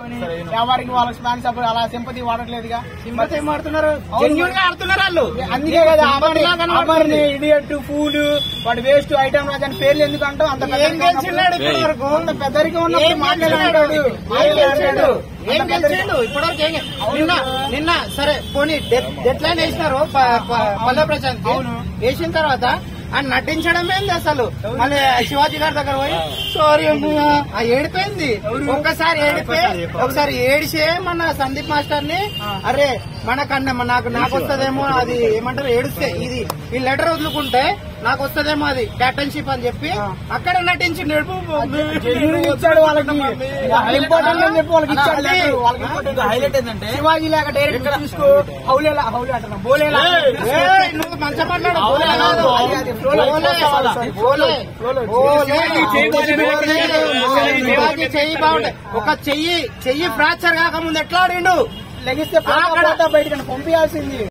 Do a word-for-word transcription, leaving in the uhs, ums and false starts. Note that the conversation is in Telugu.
ఎవరికి వాళ్ళ ఫ్యాన్స్ అప్పుడు అలా సింపతి వాడట్లేదుగా. సింపతి ఆడుతున్నారు, ఆడుతున్నారు వాళ్ళు. అందుకే కదా అమర్ని ఇడియట్ ఫూల్ వాడు వేస్ట్ ఐటమ్ రాజు అని పేర్లు ఎందుకు అంటావు? అంత అంత పెద్దరికి ఉన్నప్పుడు మాట్లాడాడు. ఏం గెలిచిండు ఇప్పటివరకు? నిన్న నిన్న సరే పోనీ డెడ్ లైన్ వేసినారు పల్లె ప్రశాంత్ వేసిన తర్వాత ఆయన నటించడం ఏంది అసలు? మళ్ళీ శివాజీ గారి దగ్గర పోయి సారీ ఆ ఏడిపోయింది. ఒక్కసారి ఏడిపోయి ఒకసారి ఏడిసే మన సందీప్ మాస్టర్ ని అరే మనకన్నా నాకు నాకు వస్తుందేమో అది ఏమంటారు ఏడిస్తే ఇది ఈ లెటర్ వదులుకుంటే నాకు వస్తుందేమో అది క్యాప్టెన్షిప్ అని చెప్పి అక్కడ నటించి ఇచ్చాడు వాళ్ళకి. ఇంపార్టెంట్ అని చెప్పి వాళ్ళకి ఇచ్చాడు. హైలైట్ ఏంటంటే శివాజీ లాగా డైరెక్ట్ తీసుకో హౌలేలా హౌలే అంటున్నా బోలేలా నువ్వు మంచిగా మాట్లాడు. చెయ్యి బాగుంటాయి. ఒక చెయ్యి చెయ్యి ఫ్రాక్చర్ కాకముందు ఎట్లా ఆడిండు? లెగిస్తే బయటకు పంపించాల్సింది.